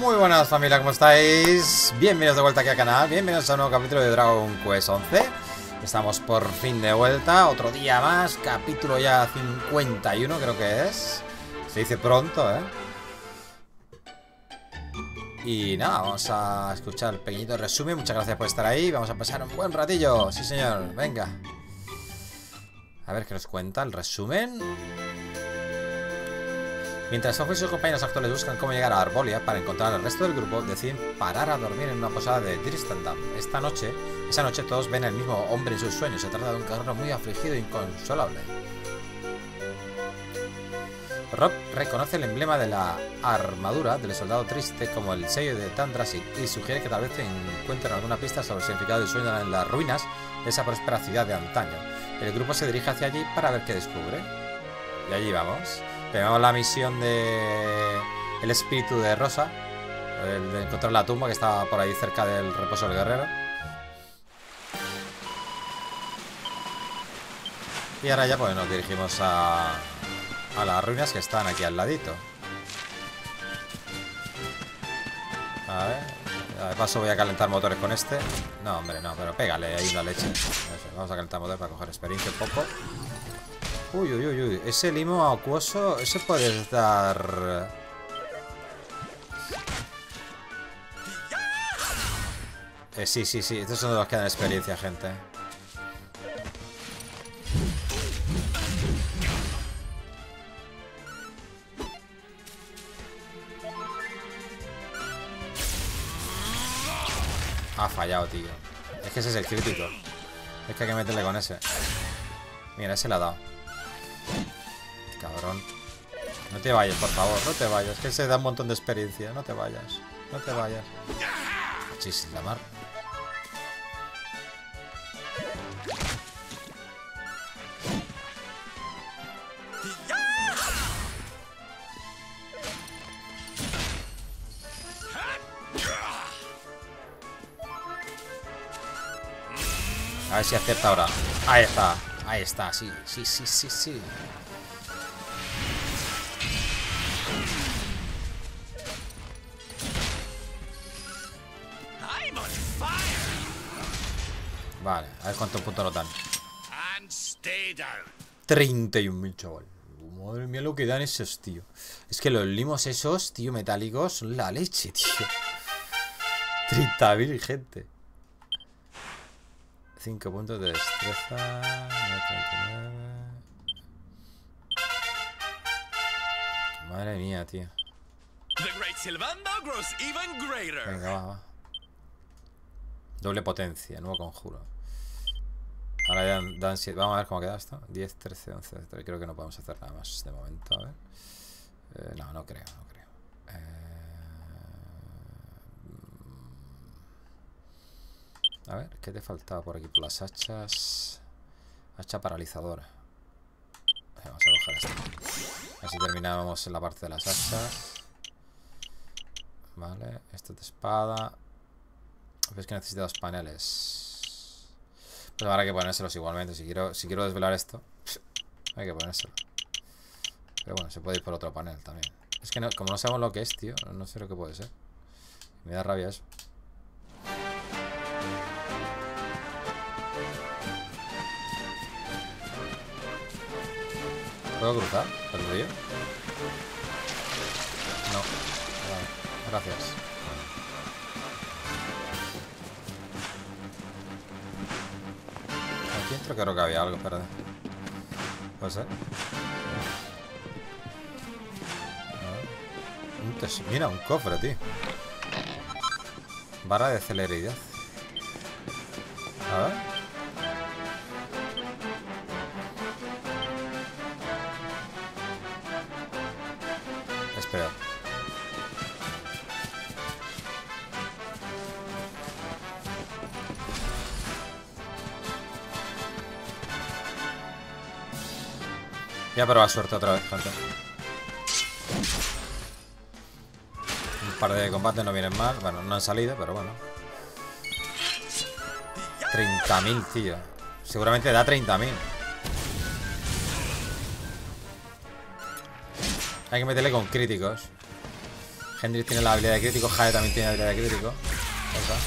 Muy buenas familia, ¿cómo estáis? Bienvenidos de vuelta aquí al canal, bienvenidos a un nuevo capítulo de Dragon Quest 11. Estamos por fin de vuelta, otro día más, capítulo ya 51 creo que es. Se dice pronto, ¿eh? Y nada, vamos a escuchar el pequeñito resumen, muchas gracias por estar ahí, vamos a pasar un buen ratillo, sí señor, venga. A ver qué nos cuenta el resumen. Mientras Sophie y sus compañeros actuales buscan cómo llegar a Arbolia para encontrar al resto del grupo, deciden parar a dormir en una posada de Tristandam. Esa noche todos ven al mismo hombre en sus sueños. Se trata de un guerrero muy afligido e inconsolable. Rob reconoce el emblema de la armadura del soldado triste como el sello de Tandrasik y sugiere que tal vez encuentren alguna pista sobre el significado del sueño en las ruinas de esa próspera ciudad de antaño. El grupo se dirige hacia allí para ver qué descubre. Y allí vamos. Tenemos la misión de el espíritu de Rosa, el de encontrar la tumba que estaba por ahí cerca del reposo del guerrero. Y ahora ya pues nos dirigimos a las ruinas que están aquí al ladito. A ver, de paso voy a calentar motores con este. No, hombre, no, pero pégale ahí una leche. Vamos a calentar motores para coger experiencia un poco. Uy, uy, uy, uy. Ese limo acuoso, ese puedes dar... sí, sí, sí. Estos son de los que dan experiencia, gente. Ha fallado, tío. Es que ese es el crítico. Es que hay que meterle con ese. Mira, ese le ha dado. Cabrón. No te vayas, por favor, no te vayas. Que se da un montón de experiencia. No te vayas. No te vayas. Chis, la mar. A ver si acierta ahora. Ahí está. Ahí está, sí, sí, sí, sí, sí. Vale, a ver cuántos puntos nos dan. 31.000, chaval. Madre mía lo que dan esos, tío. Es que los limos esos, tío, metálicos, son la leche, tío. 30.000, gente. 5 puntos de destreza. 39. Madre mía, tío. Venga, va. Doble potencia, nuevo conjuro. Ahora ya dan 7. Vamos a ver cómo queda esto. 10, 13, 11. Creo que no podemos hacer nada más de momento. A ver. No, no creo, no creo. A ver, ¿qué te faltaba por aquí? Por las hachas. Hacha paralizadora. Vamos a coger esto. Así terminábamos en la parte de las hachas. Vale, esto de espada. Ves que necesita 2 paneles. Pues habrá que ponérselos igualmente. Si quiero desvelar esto, hay que ponérselo. Pero bueno, se puede ir por otro panel también. Es que no, como no sabemos lo que es, tío, no sé lo que puede ser. Me da rabia eso. ¿Puedo cruzar el río? No. Vale, gracias. Aquí entro, creo que había algo, espérate. ¿Puede ser? Mira, un cofre, tío. Vara de celeridad. A ver. Espera. Voy a probar suerte otra vez, gente. Un par de combates no vienen mal. Bueno, no han salido, pero bueno. 30.000, tío. Seguramente da 30.000. Hay que meterle con críticos. Hendrik tiene la habilidad de crítico, Jade también tiene la habilidad de crítico. Esa.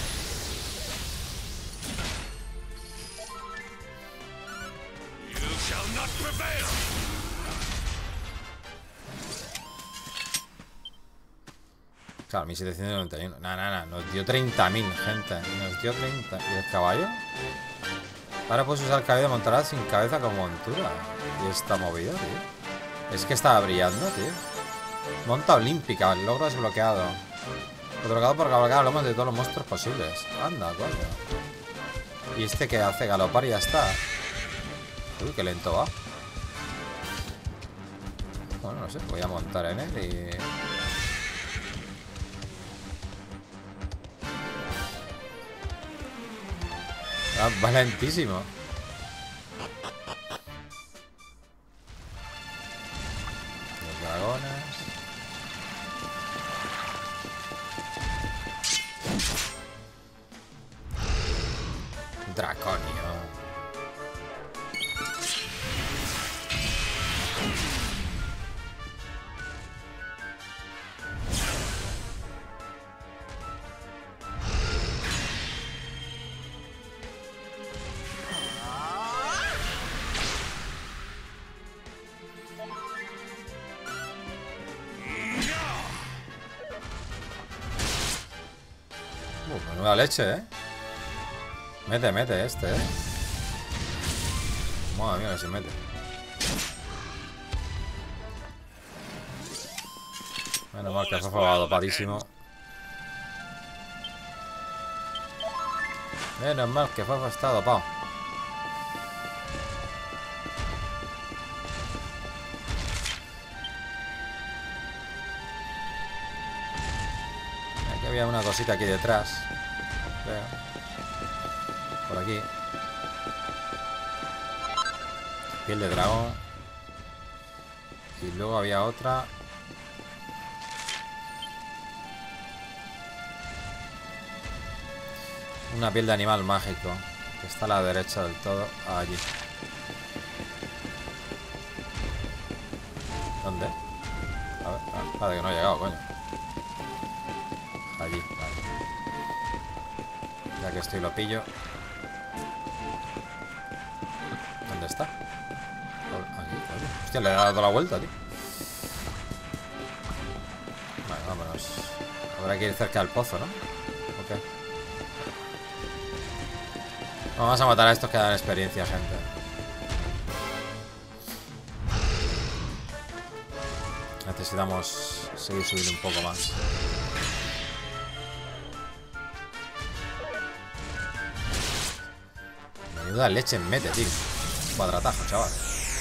Claro, 1791. Nada, nos dio 30.000, gente. Nos dio 30. ¿Y el caballo? Ahora puedes usar el caballo de Montaraz sin cabeza como montura. Y está movido, tío. Es que estaba brillando, tío. Monta olímpica, el logro desbloqueado. Otorgado por cabalgar lomos de todos los monstruos posibles. Anda, coño. Y este que hace galopar y ya está. Uy, qué lento va. Bueno, no sé, voy a montar en él y... va lentísimo. Los dragones. Draconio. Menuda leche, Mete este, Madre mía que se mete. Menos mal que el Fafa va dopadísimo. Menos mal que Fafa está dopado. Aquí había una cosita aquí detrás. Por aquí. Piel de dragón. Y luego había otra. Una piel de animal mágico. Que está a la derecha del todo. Allí. ¿Dónde? A ver, vale, que no he llegado, coño. Allí, vale. Ya que estoy lo pillo. ¿Dónde está? Aquí, coño. Hostia, le he dado toda la vuelta, tío. Vale, vámonos. Habrá que ir cerca del pozo, ¿no? Ok. Vamos a matar a estos que dan experiencia, gente. Necesitamos seguir subiendo un poco más. Menuda leche en mete, tío. Cuadratajo, chaval.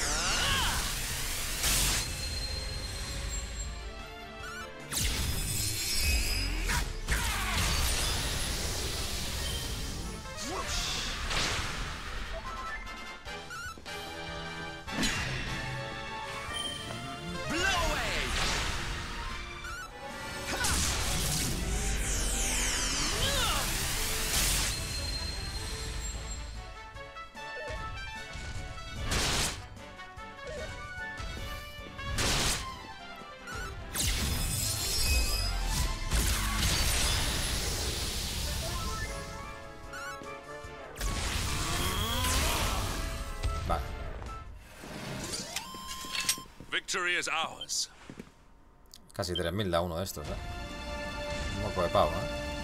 Vale. Casi 3.000 da uno de estos, Un poco de pavo,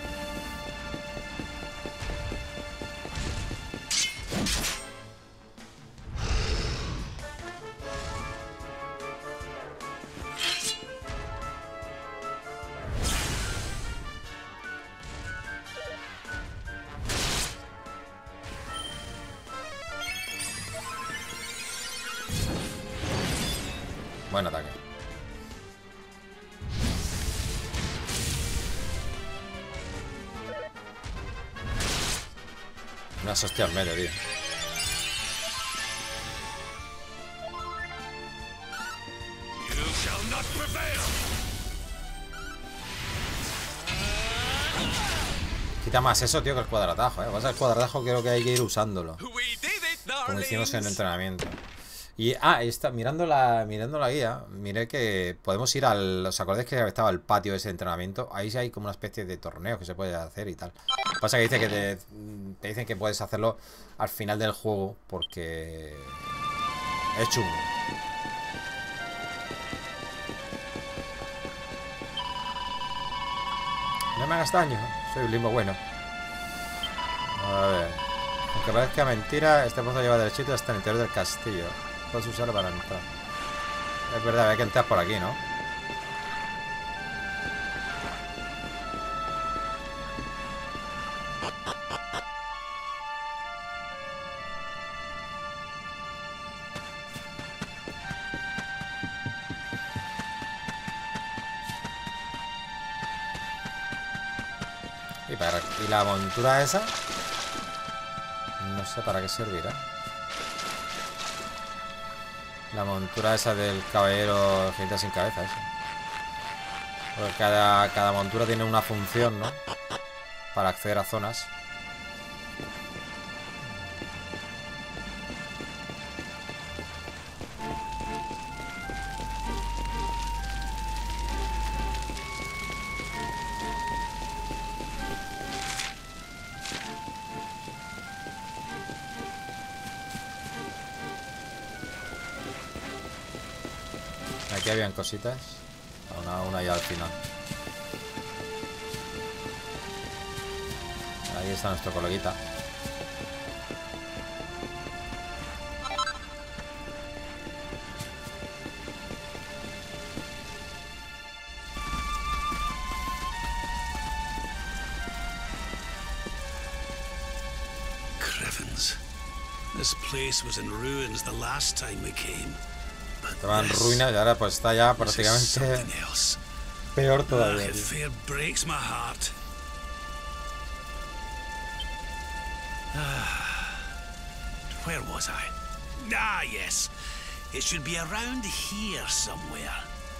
Buen ataque. Unas hostias medio, tío. Quita más eso, tío, que el cuadratajo, Vas al cuadratajo, creo que hay que ir usándolo. Como hicimos en el entrenamiento. Y, ahí está, mirando la guía, miré que podemos ir al... ¿Os acordáis que estaba el patio ese de entrenamiento? Ahí sí hay como una especie de torneo que se puede hacer y tal. Pasa que dice que te dicen que puedes hacerlo al final del juego porque es chungo. No me hagas daño, soy un limbo bueno. A ver. Aunque parezca mentira, este pozo lleva derechito hasta el interior del castillo. Puedes usarlo para entrar. Es verdad, hay que entrar por aquí, ¿no? ¿Y la montura esa? No sé para qué servirá. La montura esa del caballero gente sin cabeza, eso. Porque cada montura tiene una función, ¿no? Para acceder a zonas. Aquí habían cositas. Una ya al final. Ahí está nuestro coleguita. Crevens. This place was in ruins the last time we came. Estaba en ruinas y ahora pues está ya prácticamente peor todavía. It fair breaks my heart. Where was I? Ah, yes. It should be around here somewhere.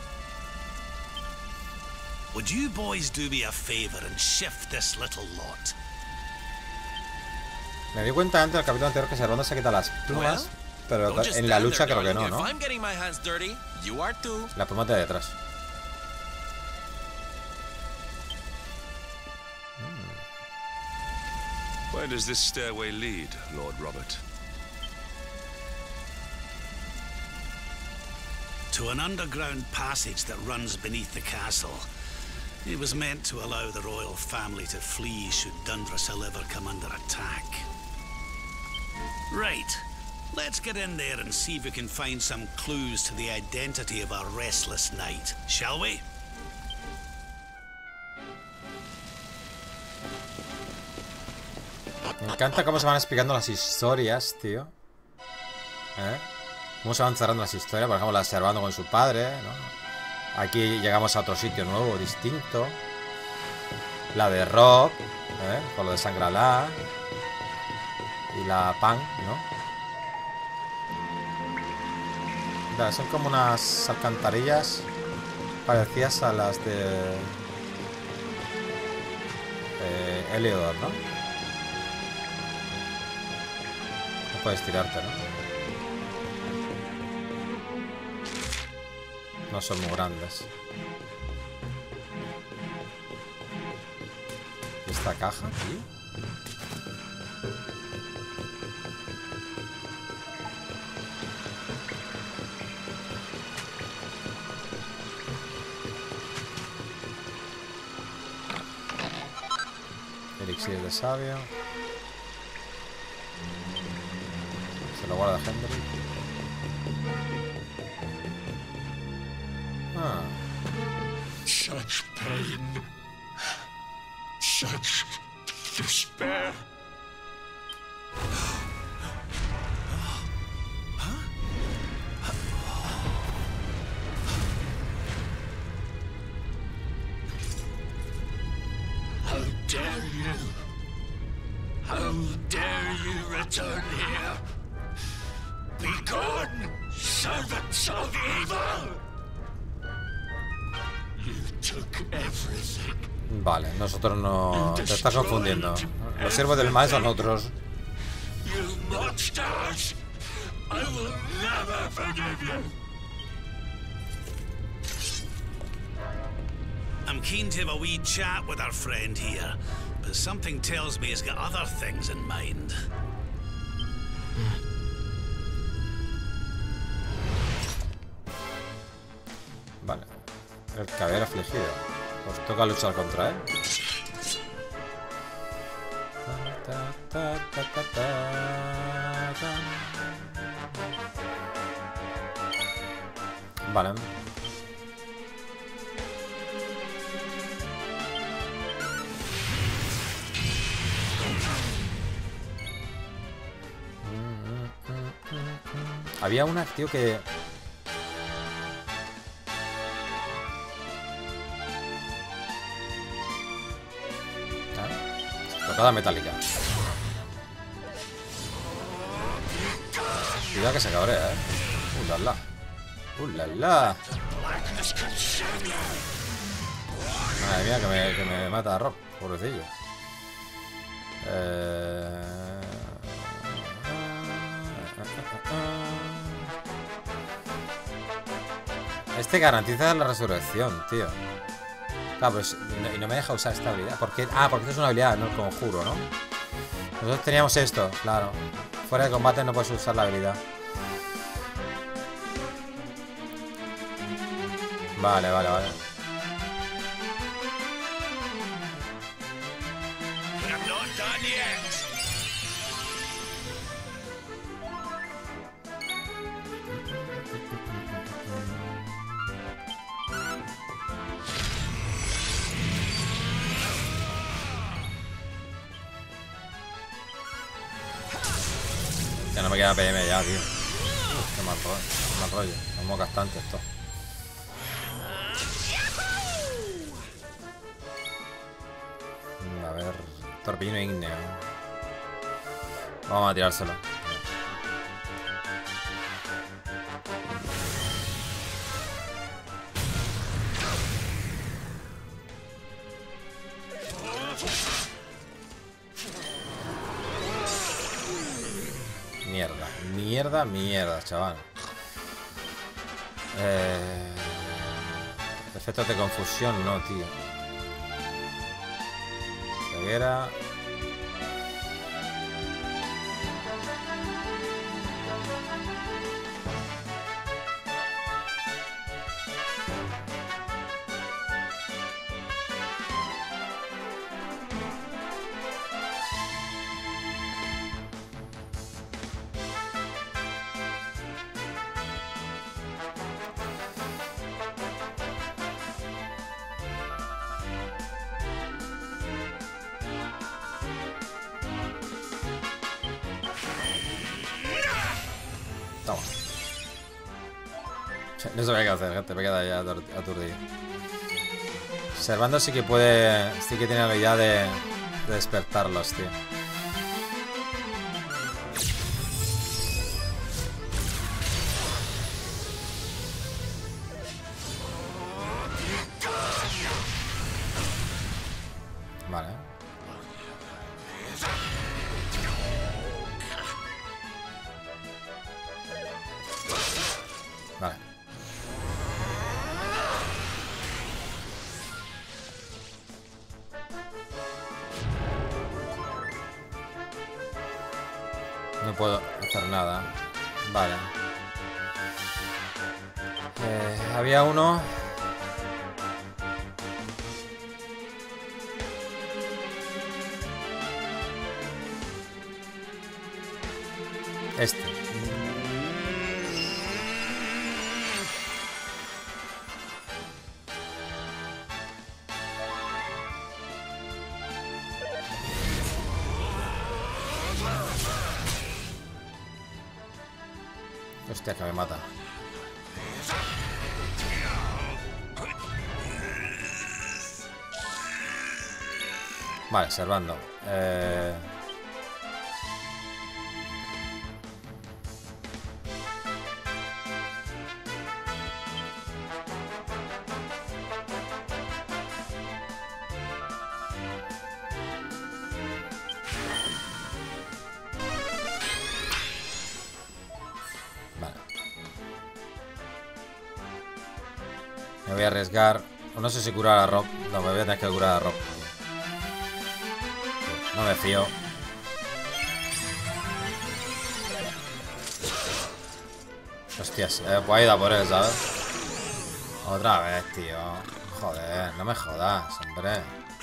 Would you boys do me a favor and shift this little lot? Me di cuenta antes del capítulo anterior que Servando se quita las plumas, pero en la lucha creo que no, ¿no? La pluma de detrás. Where does this stairway lead, Lord Robert? To an underground passage that runs beneath the castle. It was meant to allow the royal family to flee should Dundrasil ever come under attack. Right. Let's get in there and see if we can find some clues to the identity of our restless knight, shall we? Me encanta cómo se van explicando las historias, tío. Cómo se van cerrando las historias. Por ejemplo, la de Servando con su padre, ¿no? Aquí llegamos a otro sitio nuevo, distinto. La de Rob, con lo de Sangralá. Y la Pan, ¿no? Mira, son como unas alcantarillas parecidas a las de Heliodor, ¿no? No puedes tirarte, ¿no? No son muy grandes. ¿Y esta caja aquí? Elixir de sabio. Se lo guarda Henry. Such pain. Such despair. How dare you? How dare you return here? Be gone, servants of evil! You took everything. Vale, nosotros no... Te estás confundiendo. Los siervos del mal son otros. You monsters! I will never forgive you. I'm keen to have a wee chat with our friend here, but something tells me he's got other things in mind. Vale. El caballero afligido. Os toca luchar contra él. Vale. Había una, tío, que... Tocada metálica. Cuidado que se cabrea, la. La. Madre mía, que me mata a Rob, pobrecillo. Este garantiza la resurrección, tío. Claro, pues, y no me deja usar esta habilidad. ¿Por qué? Ah, porque esto es una habilidad, no el conjuro, ¿no? Nosotros teníamos esto, claro. Fuera de combate no puedes usar la habilidad. Vale. Ya no me queda PM ya, tío. Qué mal rollo. Somos gastantes esto. A ver. Torbellino ígneo. Vamos a tirárselo. Mierda, chaval. Efectos de confusión, no, tío. Ceguera. Toma. No sabía qué hacer, gente. Me queda ya aturdido. Servando sí que puede... Sí que tiene la habilidad de despertarlos, tío. Vale. Vale. No puedo hacer nada. Vale. Había uno. Este. Hostia, que me mata. Vale, servando. Me voy a arriesgar. No sé si curar a Rob. No, me voy a tener que curar a Rob. No me fío. Hostias, pues he ido a por él, ¿sabes? Otra vez, tío. Joder, no me jodas, hombre.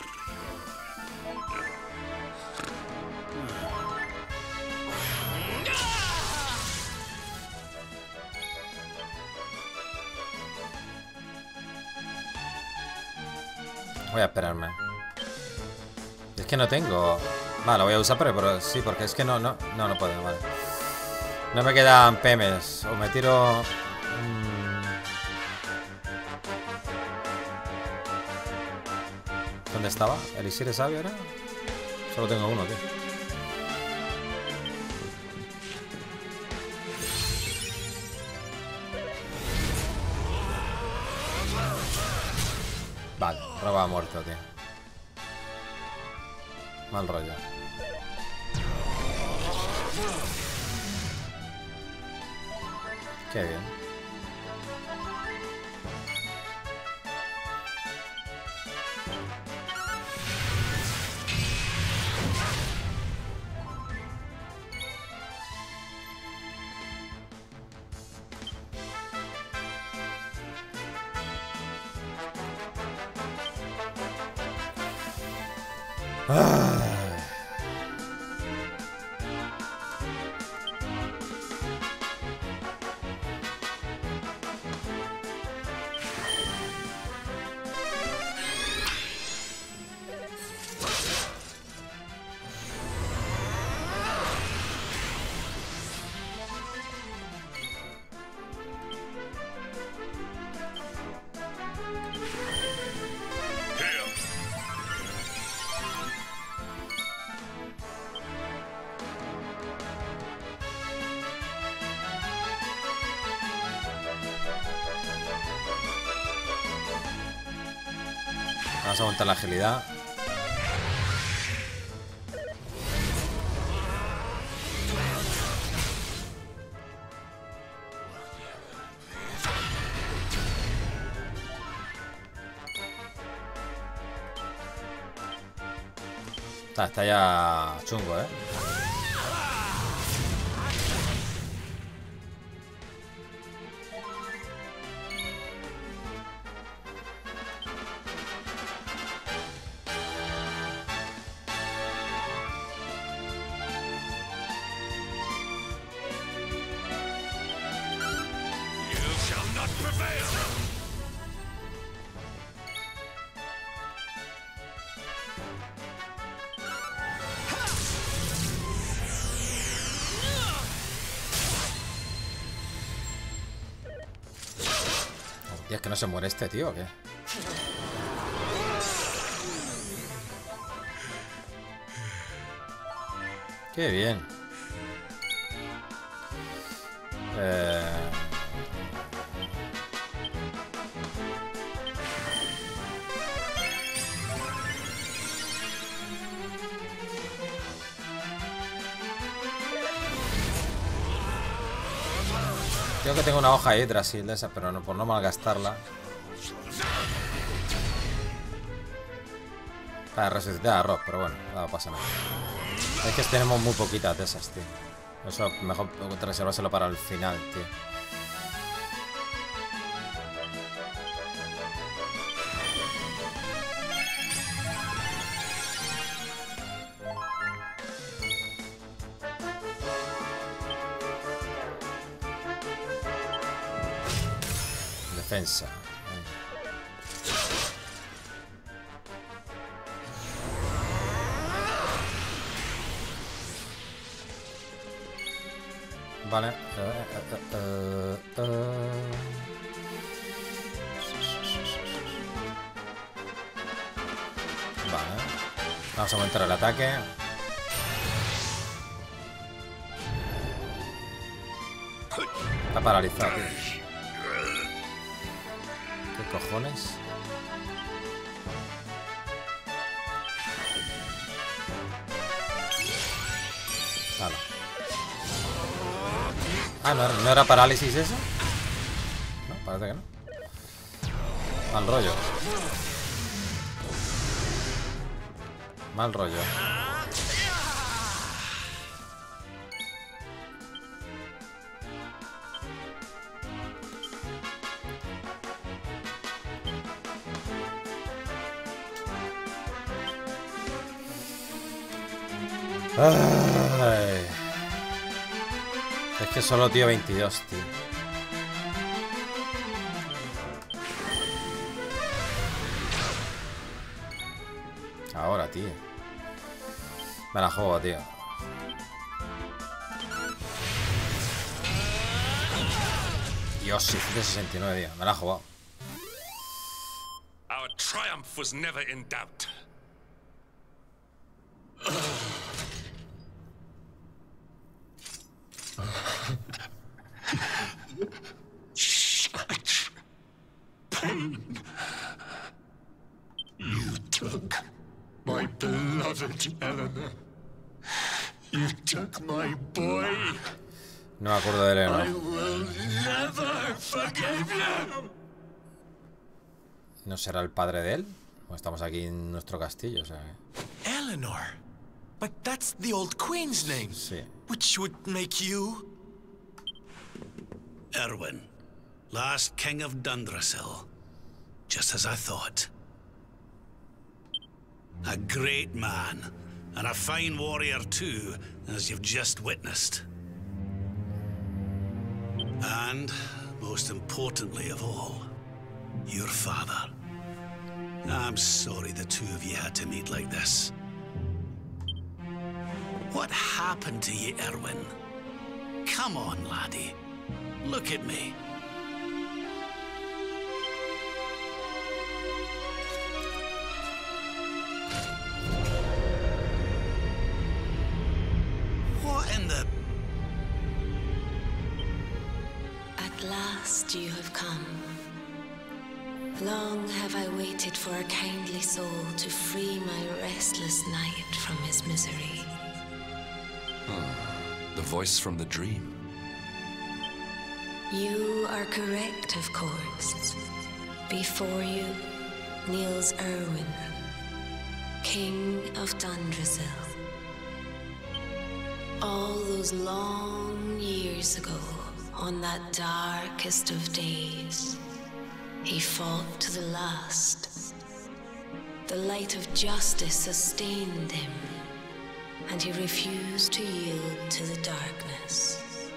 Voy a esperarme. Es que no tengo... Vale, lo voy a usar, pero sí, porque es que no puedo, vale. No me quedan PMs. O me tiro... ¿Dónde estaba? ¿Elixir de sabio era? Solo tengo uno, tío. Vale, Roba muerto, tío. Mal rollo. Qué bien. Vamos a aumentar la agilidad. Está ya chungo, ¿eh? Y es que no se muere este tío, ¿o qué? Qué bien. Creo que tengo una hoja de Yggdrasil de esa, pero no, por no malgastarla. Para resucitar a Rob, pero bueno, no pasa nada. Es que tenemos muy poquitas de esas, tío. Eso mejor reservárselo para el final, tío. Defensa. Vale. Vale. Vamos a aumentar el ataque. Está paralizado, tío. ¿Qué cojones? Vale. Ah, ¿no era parálisis eso? No, parece que no. Mal rollo. Mal rollo. Ay. Es que solo tío 22, tío. Ahora, tío. Me la juego, tío. Dios, 669, tío. Me la he jugado. Our triumph was never in doubt. Such pain. You took my beloved Eleanor. You took my boy. No me acuerdo de él, I ¿no? will never forgive you. ¿No será el padre de él? O estamos aquí en nuestro castillo, o sea... Eleanor? But that's the old queen's name. Sí. Which would make you... Erwin, last king of Dundrasil. Just as I thought. A great man, and a fine warrior too, as you've just witnessed. And, most importantly of all, your father. I'm sorry the two of you had to meet like this. What happened to you, Erwin? Come on, laddie. Look at me. What in the... At last you have come. Long have I waited for a kindly soul to free my restless knight from his misery. The voice from the dream. You are correct, of course. Before you kneels Erwin, King of Dundrasil. All those long years ago, on that darkest of days, he fought to the last. The light of justice sustained him, and he refused to yield to the darkness.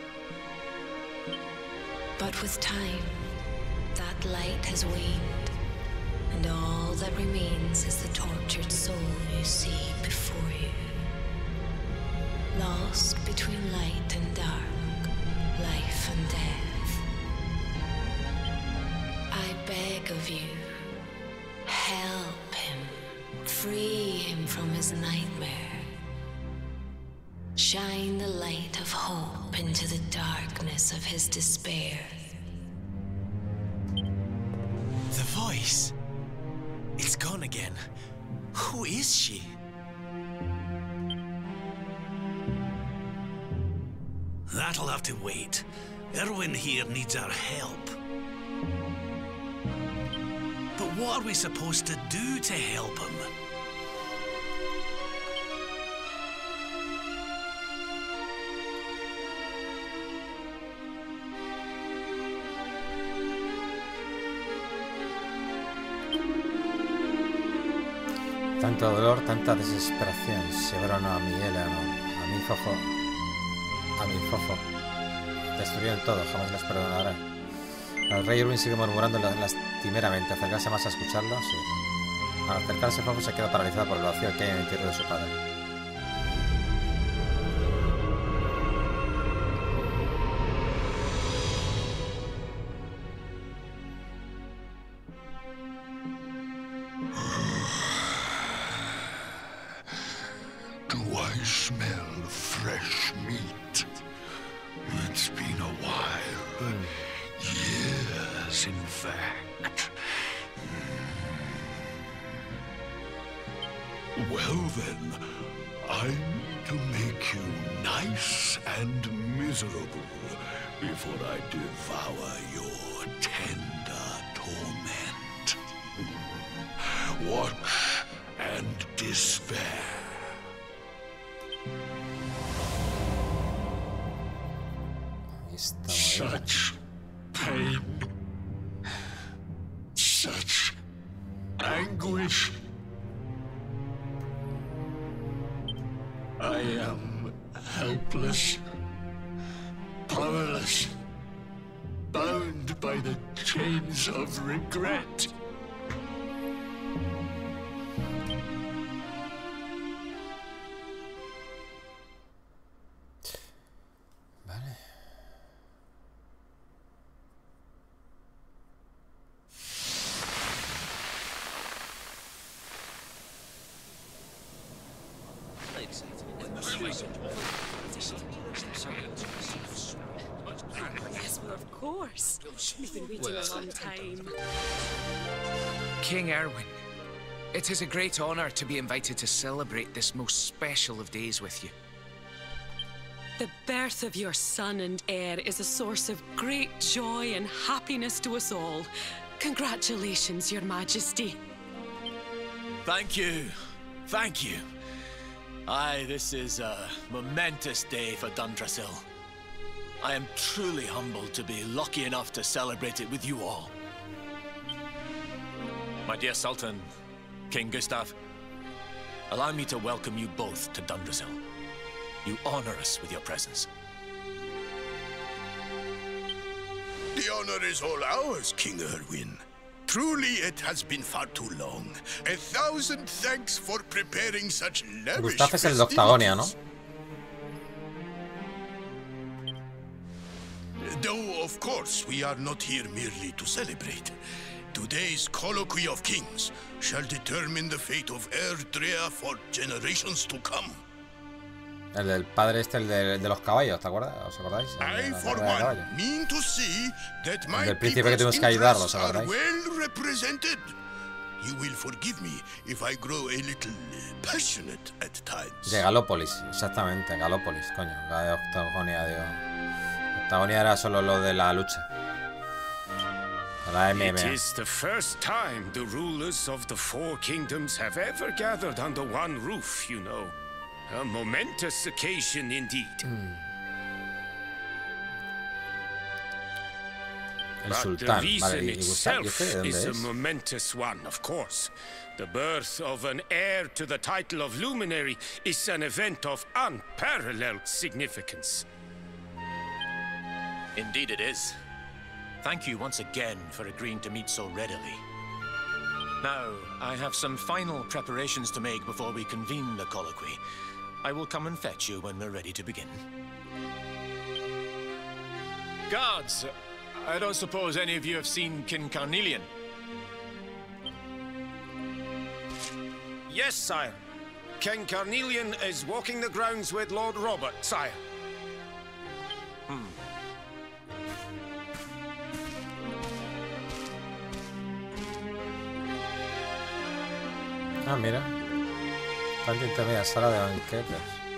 But with time, that light has waned, and all that remains is the tortured soul you see before you. Lost between light and dark, life and death. I beg of you, help him, free him from his nightmare. Shine the light of hope into the darkness of his despair. The voice. It's gone again. Who is she? That'll have to wait. Erwin here needs our help. But what are we supposed to do to help him? Tanto dolor, tanta desesperación. Se llevaron a mi Eleanor, a mi Fofo. A mi Fofo. Destruyeron todo, jamás les perdonaré. El rey Erwin sigue murmurando lastimeramente. ¿Acercarse más a escucharlo? Sí. Al acercarse, Fofo se queda paralizado por el vacío que hay en el interior de su padre. Do I smell fresh meat? It's been a while. Years, in fact. Well then, I need to make you nice and miserable before I devour your tender torment. watch and despair. Ahí está, Such pain. Such anguish. I am helpless, powerless, bound by the chains of regret. Vale. Yes, well, of course. We've been waiting a long time. King Erwin, it is a great honor to be invited to celebrate this most special of days with you. The birth of your son and heir is a source of great joy and happiness to us all. Congratulations, Your Majesty. Thank you. Thank you. Aye, this is a momentous day for Dundrasil. I am truly humbled to be lucky enough to celebrate it with you all. My dear Sultan, King Gustav, allow me to welcome you both to Dundrasil. You honor us with your presence. The honor is all ours, King Erwin. Truly, it has been far too long. 1,000 thanks for preparing such lavish Gustav es el de Octagonia, ¿no? Though, of course, we are not here merely to celebrate. Today's colloquy of kings shall determine the fate of Erdrea for generations to come. El del padre este, el de los caballos, ¿te acuerdas? ¿Os acordáis? I, for one, mean to see that my del príncipe que people's tuvimos que ayudarlos, interests are ¿acordáis? well represented. You will forgive me if I grow a little passionate at times. De Galópolis, exactamente, Galópolis, coño. La de Octagonia, digo. Octagonia era solo lo de la lucha. La It MMA. is the first time the rulers of the four kingdoms have ever gathered under one roof, you know. A momentous occasion indeed. El But sultán, the vale, reason ¿y Gustav? ¿Y itself este de dónde is a es? momentous one, of course. The birth of an heir to the title of luminary is an event of unparalleled significance. Indeed it is. Thank you once again for agreeing to meet so readily. Now, I have some final preparations to make before we convene the colloquy. I will come and fetch you when we're ready to begin. Guards, I don't suppose any of you have seen King Carnelian? Yes, sire. King Carnelian is walking the grounds with Lord Robert, sire. Ah, mira. Parte intermedia, sala de banquetes.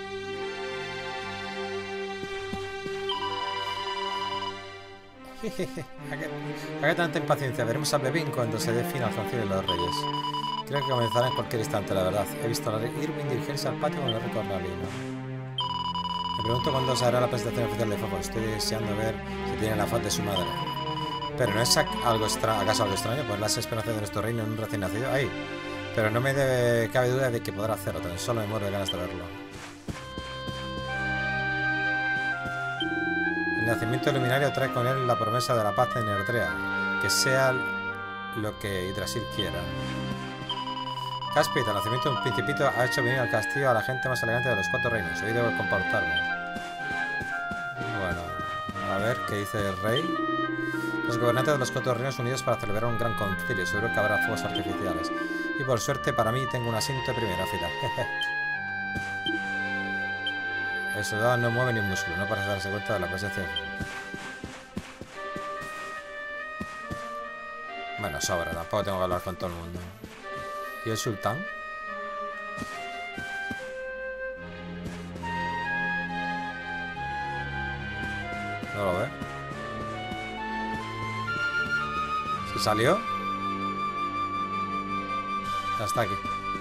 ¿A qué tanta impaciencia? Veremos a Bebín cuando se defina el concilio de los reyes. Creo que comenzará en cualquier instante, la verdad. He visto a Irwin dirigirse al patio con el rey Cornalino. Me pregunto cuándo se hará la presentación oficial de Fofo. Estoy deseando ver si tiene la faz de su madre. Pero ¿no es acaso algo extraño? Pues las esperanzas de nuestro reino en un recién nacido. ¡Ahí! Pero no me cabe duda de que podrá hacerlo, tan solo me muero de ganas de verlo. El nacimiento luminario trae con él la promesa de la paz en Erdrea, que sea lo que Yggdrasil quiera. Caspita, el nacimiento de un principito ha hecho venir al castillo a la gente más elegante de los 4 reinos. Hoy debo comportarme. Bueno, a ver qué dice el rey. Los gobernantes de los 4 reinos unidos para celebrar un gran concilio. Seguro que habrá fuegos artificiales. Y por suerte para mí tengo un asiento de primera fila. El soldado no mueve ni un músculo, no parece darse cuenta de la presencia de... Bueno, sobra, tampoco tengo que hablar con todo el mundo. ¿Y el sultán? ¿No lo ve? ¿Se salió? Hasta aquí.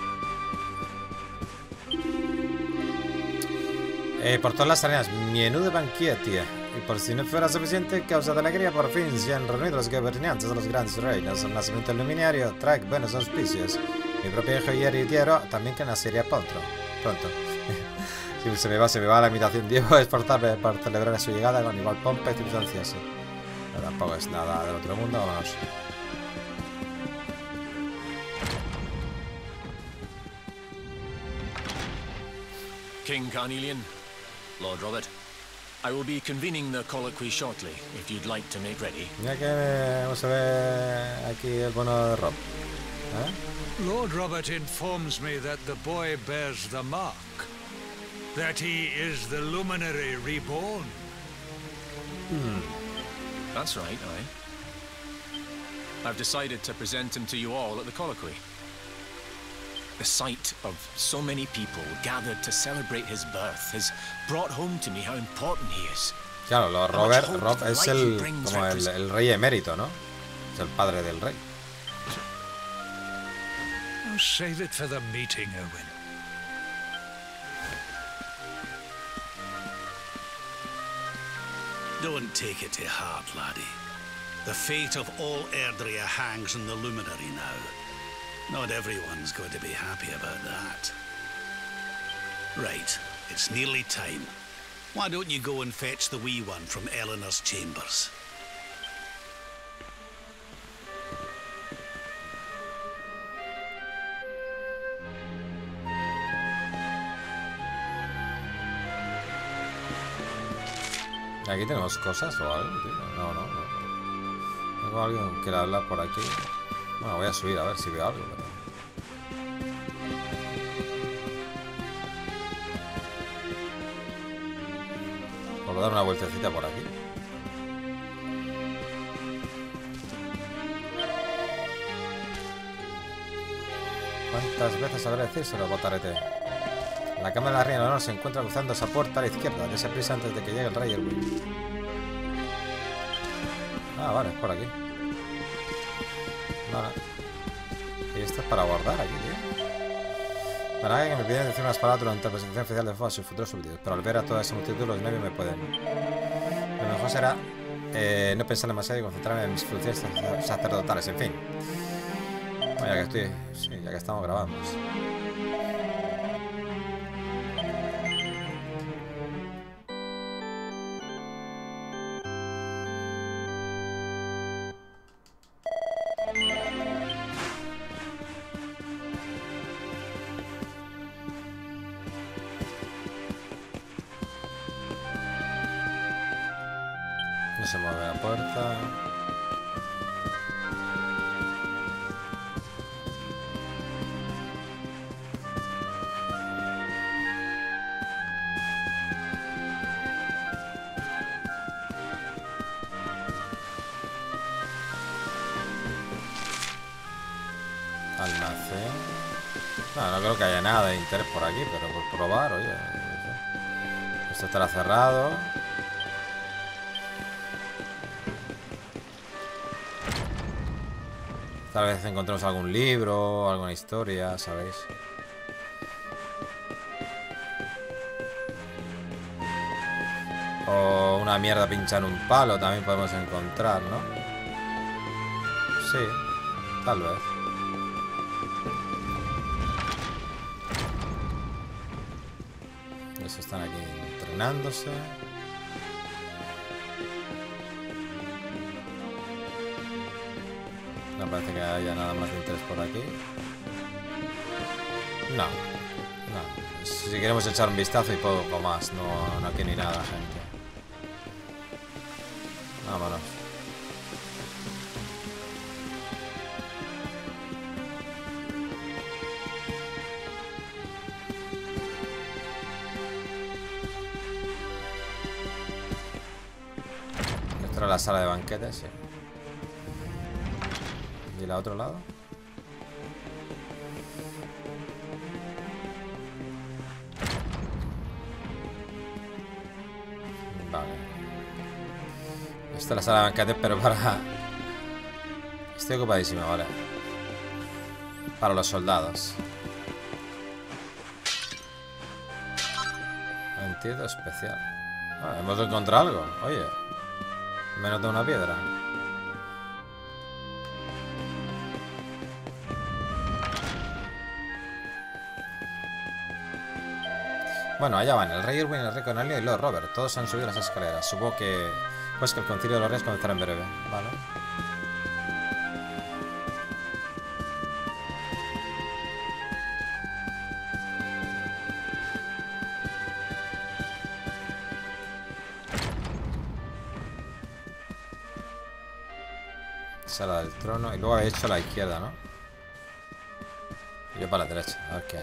Por todas las arenas, menudo banquete. Y por si no fuera suficiente, causa de alegría, por fin se han reunido los gobernantes de los grandes reinos. El nacimiento del luminario trae buenos auspicios. Mi propio joyero también que nacería pronto. Si se me va la imitación. Debo esforzarme para celebrar su llegada con igual pompa y circunstancias. Sí. Pero tampoco es nada del otro mundo, vámonos. King Carnelian, Lord Robert, I will be convening the colloquy shortly, if you'd like to make ready. Mira que vamos a ver aquí el bono de Rob. ¿Eh? Lord Robert informs me that the boy bears the mark. That he is the luminary reborn. That's right, aye. I've decided to present him to you all at the colloquy. The sight of so many people gathered to celebrate his birth has brought home to me how important he is. Claro, Rob es como el rey emérito, ¿no? Es el padre del rey. Oh, save it for the meeting, Owen. Don't take it to heart, laddie. The fate of all Erdrea hangs in the luminary now. Not everyone's going to be happy about that. Right, it's nearly time. Why don't you go and fetch the wee one from Eleanor's chambers? Aquí tenemos cosas o algo, tío. No. Tengo alguien que quiera hablar por aquí. Bueno, voy a subir a ver si veo algo, pero... Voy a dar una vueltecita por aquí. ¿Cuántas veces habrá decírselo, Botarete? La cámara de la reina Leonor se encuentra cruzando esa puerta a la izquierda. Dese prisa antes de que llegue el rey Elwin. Ah, vale, es por aquí. Vale. Y esto es para guardar aquí, tío. Para que me piden decir unas palabras durante la presentación oficial de sus futuros súbditos. Pero al ver a toda esa multitud, los nervios me pueden. Lo mejor será no pensar demasiado y concentrarme en mis funciones sacerdotales, en fin. Bueno, ya que estoy. Sí, ya que estamos grabando. No se mueve la puerta. Almacén. No creo que haya nada de interés por aquí, pero por probar, oye. Esto estará cerrado. Tal vez encontremos algún libro, alguna historia, ¿sabéis? O una mierda pincha en un palo también podemos encontrar, ¿no? Sí, tal vez. Eso están aquí entrenándose. No parece que haya nada más de interés por aquí. No. Si queremos echar un vistazo y poco más. No aquí ni nada, gente. Vámonos. Esta era la sala de banquetes, sí. ¿Y la otro lado? Vale. Esta es la sala de banquetes, pero para... Estoy ocupadísima, vale. para los soldados. Antídoto especial. Ah, hemos encontrado algo. Oye, menos de una piedra. Bueno, allá van. El rey Irwin, el rey Cornelio y Lord Robert. Todos han subido las escaleras. Supongo que... pues que el concilio de los reyes comenzará en breve. Vale. Sala del trono. Y luego he hecho a la izquierda, ¿no? Y yo para la derecha. Ok.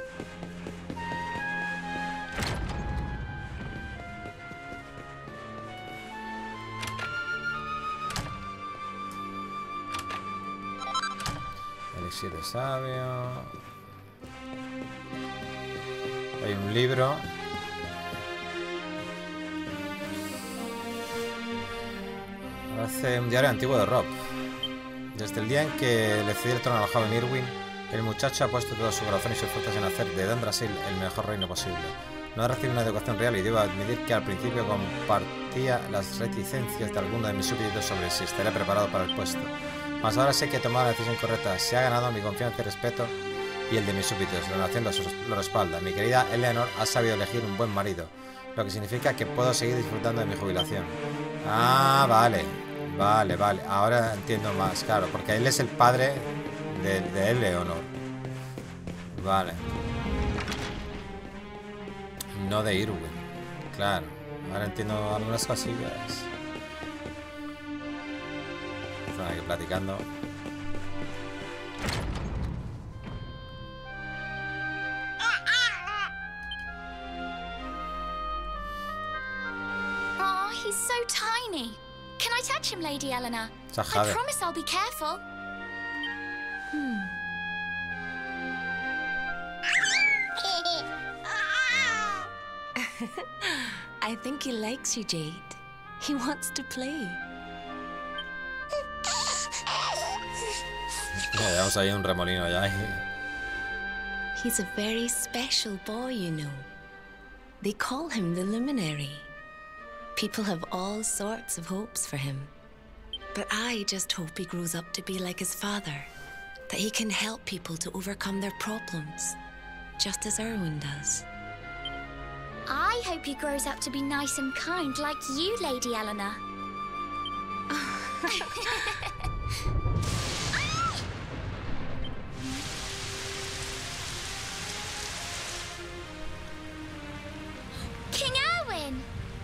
Elixir de sabio. Hay un libro. Hace un diario antiguo de Rob. Desde el día en que le cedió el trono al joven Irwin, el muchacho ha puesto todo su corazón y sus fuerzas en hacer de Dandrasil el mejor reino posible. No ha recibido una educación real y debo admitir que al principio compartía las reticencias de alguno de mis súbditos sobre si estaría preparado para el puesto. Mas ahora sé que he tomado la decisión correcta. Se ha ganado mi confianza y respeto y el de mis súbditos. La nación lo respalda. Mi querida Eleanor ha sabido elegir un buen marido, lo que significa que puedo seguir disfrutando de mi jubilación. Ah, vale. Vale, vale. Ahora entiendo más, claro, porque él es el padre de Eleanor. Vale. No de Irwin. Claro. Ahora entiendo algunas cosillas. Están aquí platicando. Oh, he's so tiny. Can I touch him, Lady Eleanor? I promise I'll be careful. I think he likes you, Jade. He wants to play. Llevamos ahí un remolino ya. He's a very special boy, you know. They call him the Luminary. People have all sorts of hopes for him. But I just hope he grows up to be like his father. That he can help people to overcome their problems. Just as Erwin does. I hope he grows up to be nice and kind like you, Lady Eleanor. King Erwin!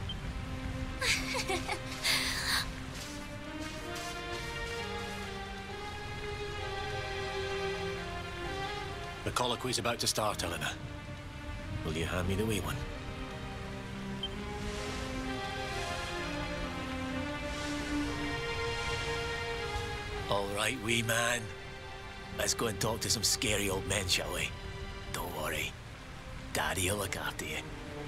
The colloquy's about to start, Eleanor. Will you hand me the wee one? All right, wee man. Let's go and talk to some scary old men, shall we? Don't worry. Daddy will look after you.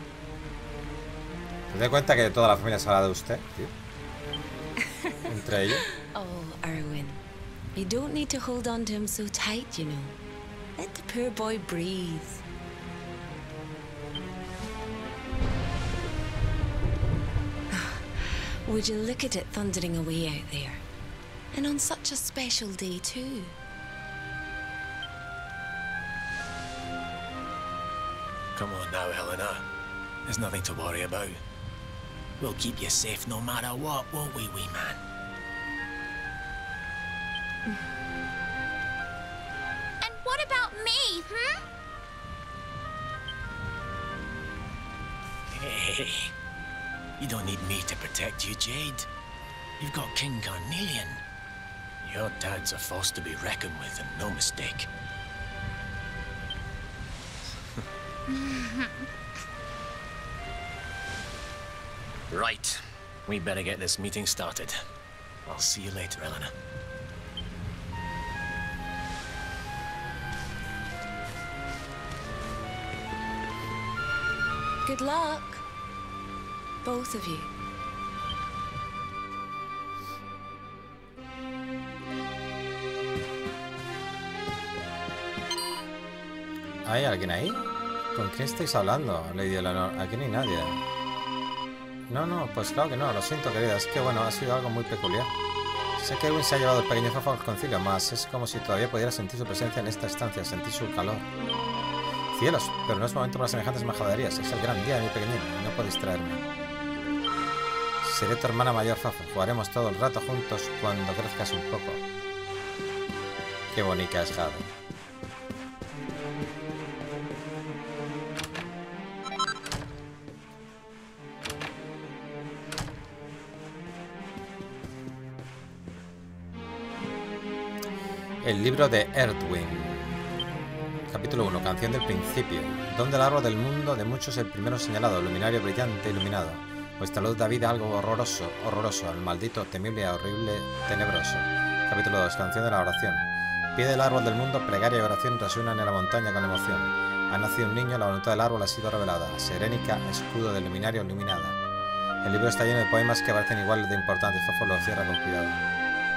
¿Te das cuenta que toda la familia se habla de usted, tío? Entre ellos. Oh, Erwin. You don't need to hold on to him so tight, you know. Let the poor boy breathe. Would you look at it thundering away out there? And on such a special day, too. Come on now, Eleanor. There's nothing to worry about. We'll keep you safe no matter what, won't we, wee man? And what about me, Hey, you don't need me to protect you, Jade. You've got King Carnelian. Your dad's a force to be reckoned with, and no mistake. Right. We better get this meeting started. I'll see you later, Eleanor. Good luck. Both of you. ¿Hay alguien ahí? ¿Con quién estáis hablando, Lady Eleanor? Aquí no hay nadie. No, pues claro que no. Lo siento, querida. Es que, bueno, ha sido algo muy peculiar. Sé que Erwin se ha llevado el pequeño fofo al concilio, más es como si todavía pudiera sentir su presencia en esta estancia, sentir su calor. Cielos, pero no es momento para semejantes majaderías. Es el gran día de mi pequeñín, no puedo distraerme. Seré tu hermana mayor, Fafo. Jugaremos todo el rato juntos cuando crezcas un poco. Qué bonita es Jade. El libro de Erdwin. Capítulo 1. Canción del principio. Donde el árbol del mundo de muchos el primero señalado, luminario brillante iluminado. Vuestra luz da vida a algo horroroso, al maldito, temible, horrible, tenebroso. Capítulo 2. Canción de la oración. Pie del árbol del mundo, plegaria y oración resuenan en la montaña con emoción. Ha nacido un niño, la voluntad del árbol ha sido revelada. Serénica, escudo del luminario iluminada. El libro está lleno de poemas que parecen iguales de importantes. Fofo lo cierra con cuidado.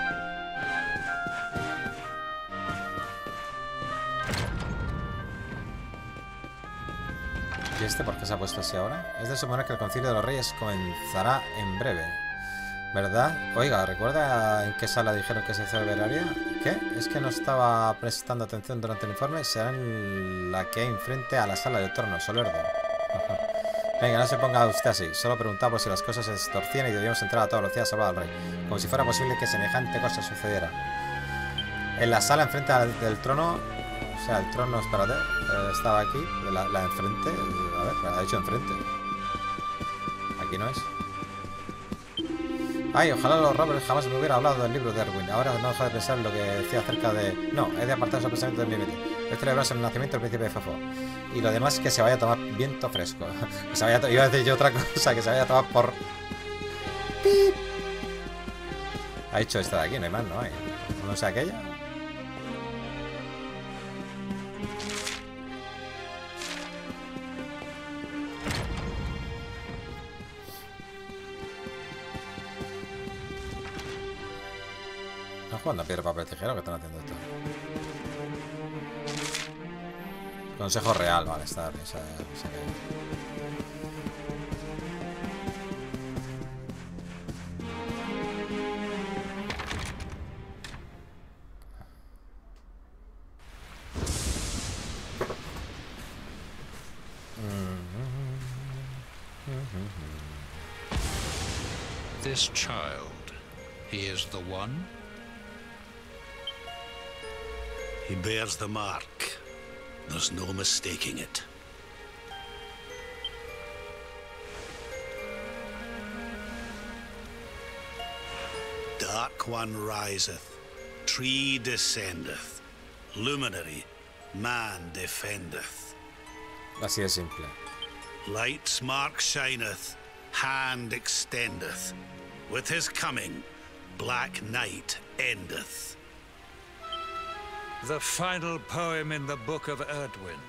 ¿Y este por qué se ha puesto así ahora? Es de suponer que el concilio de los reyes comenzará en breve, ¿verdad? Oiga, ¿recuerda en qué sala dijeron que se celebraría? ¿Qué? Es que no estaba prestando atención durante el informe. Será en la que hay enfrente a la sala del trono, Solerdo. Venga, no se ponga usted así. Solo preguntaba por si las cosas se torcían y debíamos entrar a toda velocidad a salvar al rey. Como si fuera posible que semejante cosa sucediera. En la sala enfrente del trono... O sea, el trono, espérate, estaba aquí, la enfrente, a ver, ha dicho enfrente. Aquí no es. Ay, ojalá los Roberts jamás me hubiera hablado del libro de Erwin. Ahora no dejo de pensar en lo que decía acerca de... No, he de apartar esos pensamientos de mi mente. Es celebrarse el nacimiento del príncipe de Fafo. Y lo demás que se vaya a tomar viento fresco. Que se vaya iba a decir yo otra cosa, que se vaya a tomar por... ¡Pip! Ha dicho esta de aquí, no hay más, no hay. No sé aquella. ¿Están jugando a piedra, papel, tijera o qué están haciendo esto? Consejo real, vale, está bien, se This child, he is the one? He bears the mark. There's no mistaking it. Dark One riseth, tree descendeth, luminary, man defendeth. Así de simple. Light's mark shineth, hand extendeth. With his coming, black night endeth. The final poem in the Book of Erdwin.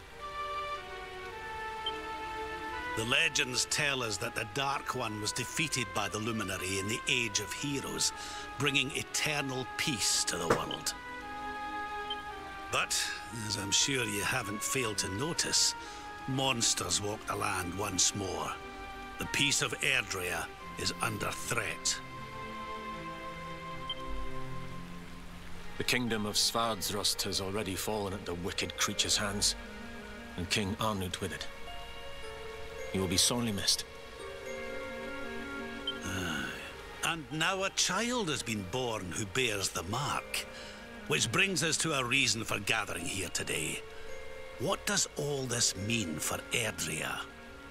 The legends tell us that the Dark One was defeated by the Luminary in the Age of Heroes, bringing eternal peace to the world. But, as I'm sure you haven't failed to notice, monsters walk the land once more. The peace of Erdrea is under threat. The kingdom of Svardsrust has already fallen at the wicked creature's hands, and King Arnut with it. You will be sorely missed. And now a child has been born who bears the mark, which brings us to a reason for gathering here today. What does all this mean for Erdrea?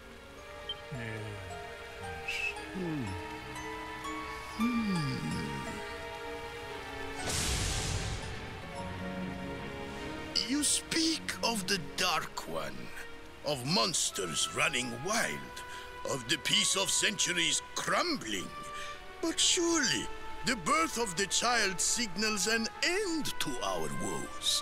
You speak of the Dark One, of monsters running wild, of the peace of centuries crumbling. But surely, the birth of the child signals an end to our woes.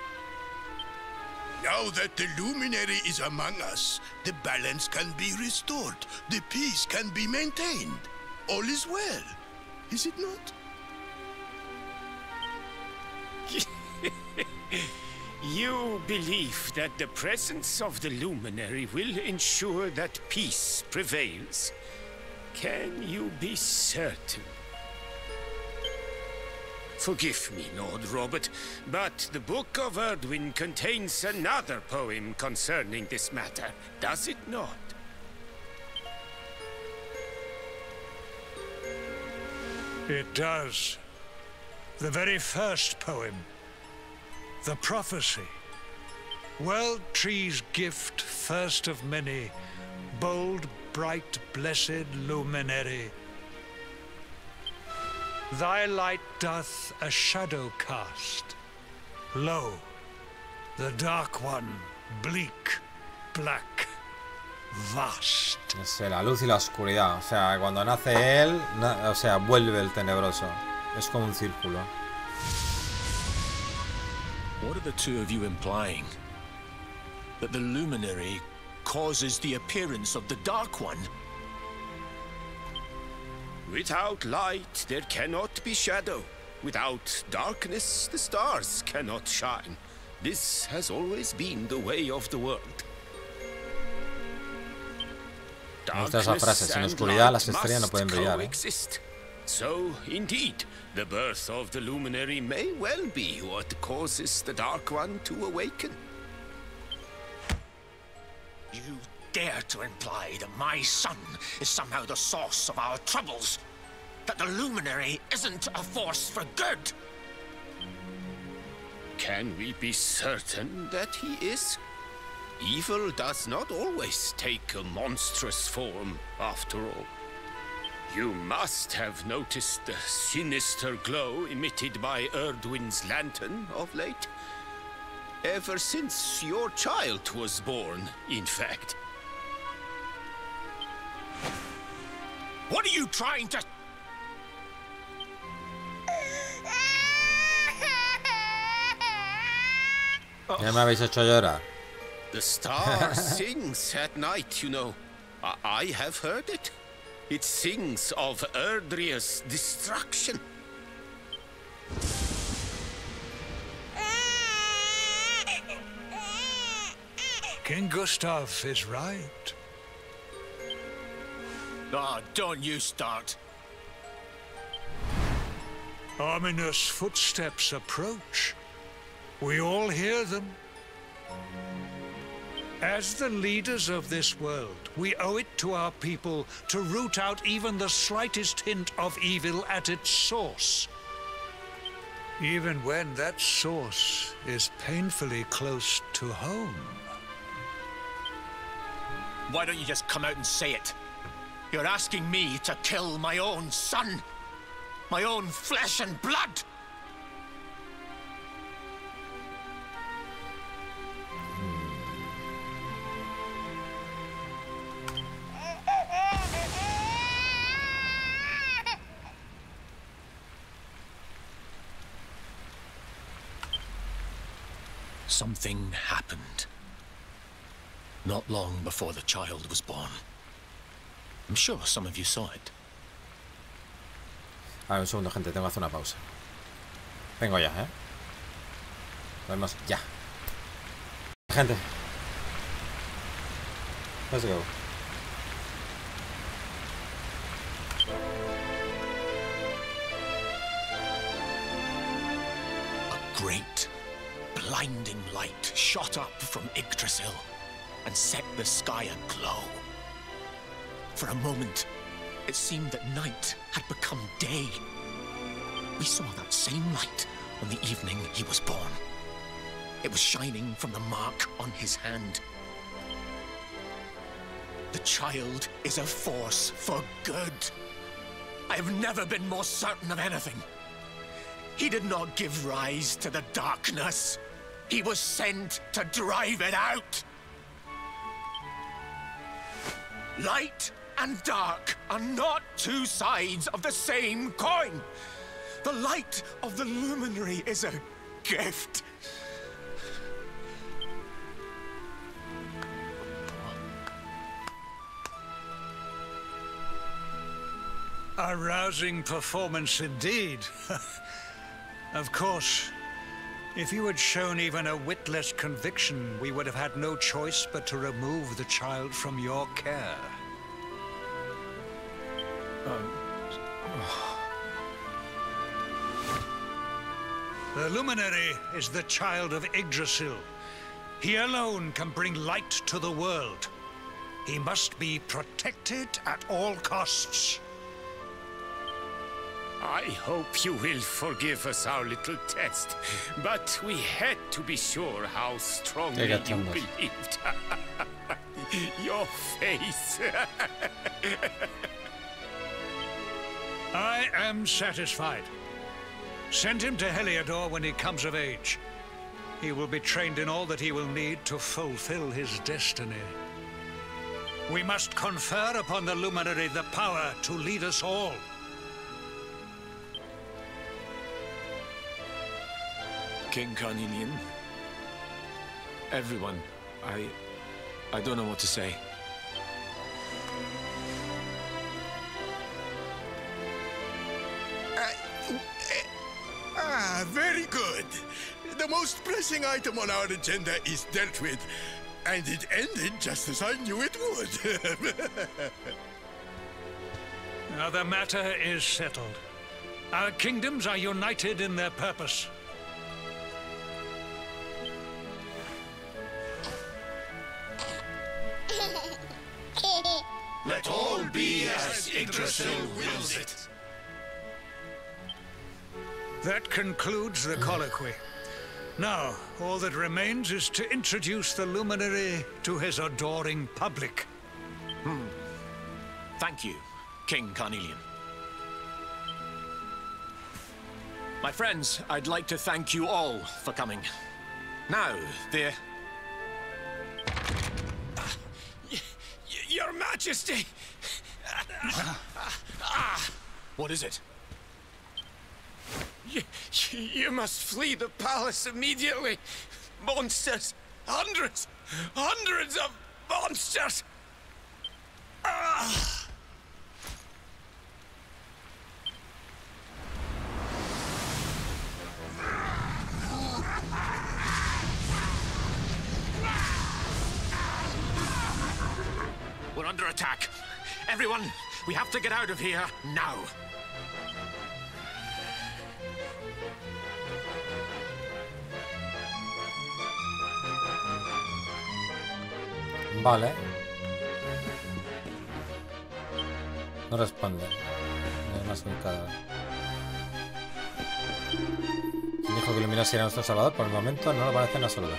Now that the Luminary is among us, the balance can be restored, the peace can be maintained. All is well, is it not? You believe that the presence of the Luminary will ensure that peace prevails. Can you be certain? Forgive me, Lord Robert, but the Book of Erdwin contains another poem concerning this matter, does it not? It does. The very first poem. The prophecy. World Tree's gift, first of many, bold, bright, blessed luminary. Thy light doth a shadow cast. Lo, the Dark One, bleak, black, vast. La luz y la oscuridad. O sea, cuando nace él, o sea, vuelve el tenebroso. Es como un círculo. What are the two of you implying? That the Luminary causes the appearance of the Dark One? Without light, there cannot be shadow. Without darkness, the stars cannot shine. This has always been the way of the world. Esta esa frase, sin oscuridad las estrellas no pueden brillar. So, indeed, the birth of the Luminary may well be what causes the Dark One to awaken. You dare to imply that my son is somehow the source of our troubles? That the Luminary isn't a force for good? Can we be certain that he is? Evil does not always take a monstrous form, after all. You must have noticed the sinister glow emitted by Erdwin's lantern of late. Ever since your child was born, in fact. What are you trying to... Ya me habéis hecho llorar. The star sings at night, you know. I have heard it. It sings of Erdria's destruction. King Gustav is right. Ah, don't you start. Ominous footsteps approach. We all hear them. As the leaders of this world, we owe it to our people to root out even the slightest hint of evil at its source. Even when that source is painfully close to home. Why don't you just come out and say it? You're asking me to kill my own son. My own flesh and blood. Something happened. Not long before the child was born. I'm sure some of you saw it. A ver, un segundo, gente, tengo que hacer una pausa. Vengo ya, ¿eh? Nos vemos ya. Gente. Let's go. A great, blinding light shot up from Yggdrasil and set the sky aglow. For a moment, it seemed that night had become day. We saw that same light on the evening he was born. It was shining from the mark on his hand. The child is a force for good. I have never been more certain of anything. He did not give rise to the darkness. He was sent to drive it out. Light and dark are not two sides of the same coin. The light of the Luminary is a gift. A rousing performance indeed. Of course, If you had shown even a whit less conviction, we would have had no choice but to remove the child from your care. The Luminary is the child of Yggdrasil. He alone can bring light to the world. He must be protected at all costs. I hope you will forgive us our little test, but we had to be sure how strongly you believed. Your face. I am satisfied. Send him to Heliodor when he comes of age. He will be trained in all that he will need to fulfill his destiny. We must confer upon the Luminary the power to lead us all. King Carnelian, everyone, I don't know what to say. Very good. The most pressing item on our agenda is dealt with, and it ended just as I knew it would. Now the matter is settled. Our kingdoms are united in their purpose. Let all be as Yggdrasil wills it. That concludes the colloquy. Now, all that remains is to introduce the Luminary to his adoring public. Thank you, King Carnelian. My friends, I'd like to thank you all for coming. Now, Your Majesty! What is it? You must flee the palace immediately. Monsters! Hundreds of monsters! We're under attack. Everyone, we have to get out of here now. Vale. No responde. No hay más que un cadáver. ¿Quién dijo que Illuminati era nuestro salvador? Por el momento no lo parece en absoluto.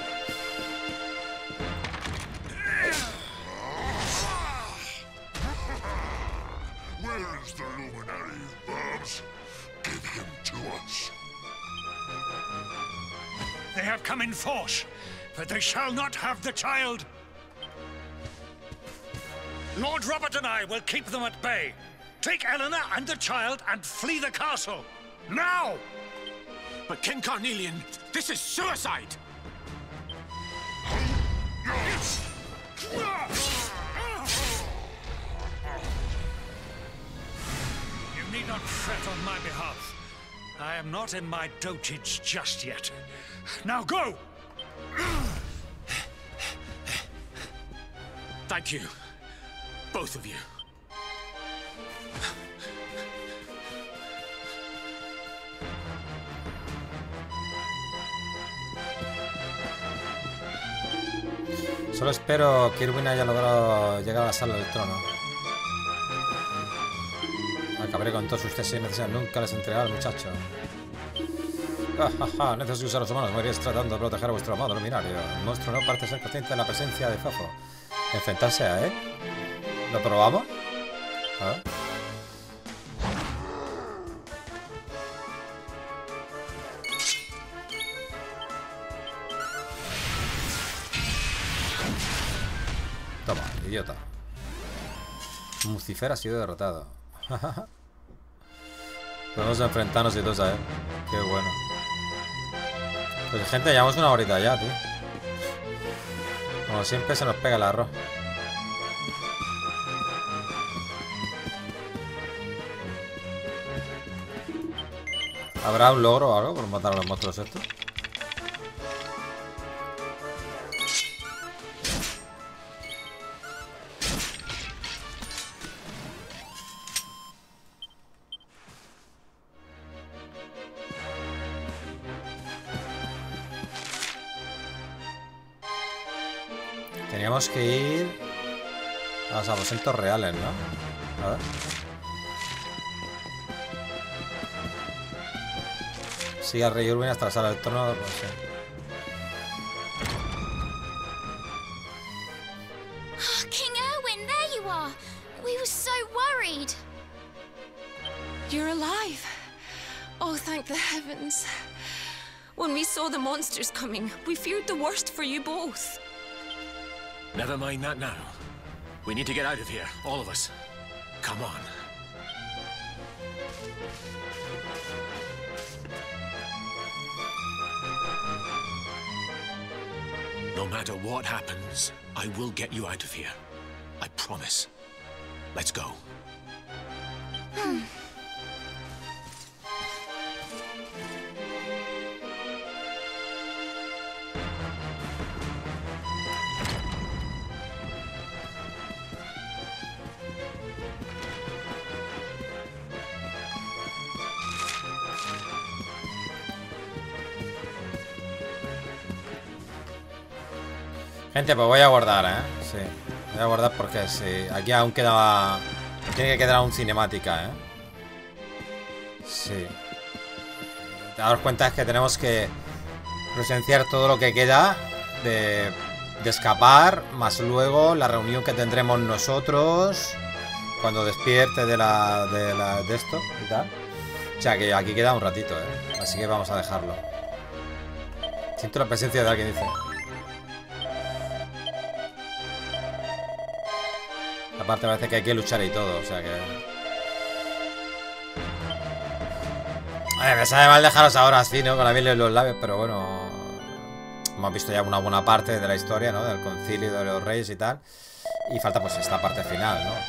Where is the Luminary, Babs? Give him to us. They have come in force, but they shall not have the child. Lord Robert and I will keep them at bay. Take Eleanor and the child and flee the castle. Now! But King Carnelian, this is suicide! You need not fret on my behalf. I am not in my dotage just yet. Now go! Thank you. Both of you. Solo espero que Irwin haya logrado llegar a la sala del trono. Acabaré con todos ustedes si necesitan. Nunca les entregaré al muchacho. Necesito usar los humanos. Moriréis tratando de proteger a vuestro amado luminario. El monstruo no parece ser consciente de la presencia de Fafo. ¿Enfrentarse a él? ¿Lo probamos? A ver. Toma, idiota. Lucifer ha sido derrotado. Podemos enfrentarnos y todos a él. Qué bueno. Pues gente, llevamos una horita ya, tío. Como siempre se nos pega el arroz. ¿Habrá un logro o algo por matar a los monstruos estos? Teníamos que ir a los aposentos reales, ¿no? A ver. Sigue al rey Urwin hasta la sala del trono. Pues, sí. Oh, King Erwin, there you are. We were so worried. You're alive. Oh, thank the heavens. When we saw the monsters coming, we feared the worst for you both. Never mind that now. We need to get out of here, all of us. Come on. No matter what happens, I will get you out of here. I promise. Let's go. Gente, pues voy a guardar, ¿eh? Sí, voy a guardar porque sí. Aquí aún queda... Tiene que quedar aún cinemática, ¿eh? Sí. Daros cuenta es que tenemos que presenciar todo lo que queda de escapar, más luego la reunión que tendremos nosotros cuando despierte de esto y tal. O sea que aquí queda un ratito, ¿eh? Así que vamos a dejarlo. Siento la presencia de alguien, dice. Aparte parece que hay que luchar y todo, o sea que... A ver, me sabe mal dejaros ahora así, ¿no? Con la miel en los labios, pero bueno... Hemos visto ya una buena parte de la historia, ¿no? Del concilio de los reyes y tal. Y falta pues esta parte final, ¿no?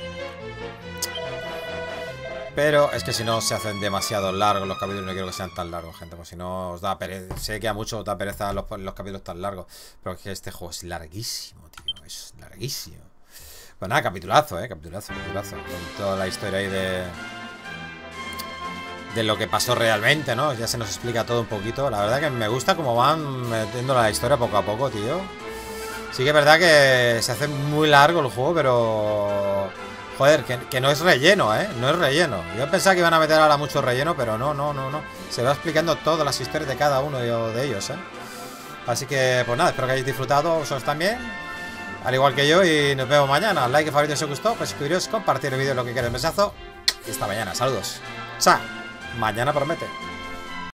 Pero es que si no se hacen demasiado largos los capítulos, no quiero que sean tan largos, gente. Pues si no os da pereza... Sé que a muchos os da pereza los capítulos tan largos. Pero es que este juego es larguísimo, tío. Es larguísimo. Pues nada, capitulazo, capitulazo. Con toda la historia ahí de lo que pasó realmente, ¿no? Ya se nos explica todo un poquito. La verdad que me gusta cómo van metiendo la historia poco a poco, tío. Sí que es verdad que se hace muy largo el juego, pero... Joder, que no es relleno, ¿eh? No es relleno. Yo pensaba que iban a meter ahora mucho relleno, pero no. Se va explicando todas las historias de cada uno de ellos, ¿eh? Así que, pues nada, espero que hayáis disfrutado vosotros también. Al igual que yo, y nos vemos mañana. Like, favorito si os gustó, pues suscribiros, compartir el vídeo, lo que queráis. Un besazo y hasta mañana. Saludos. Mañana promete.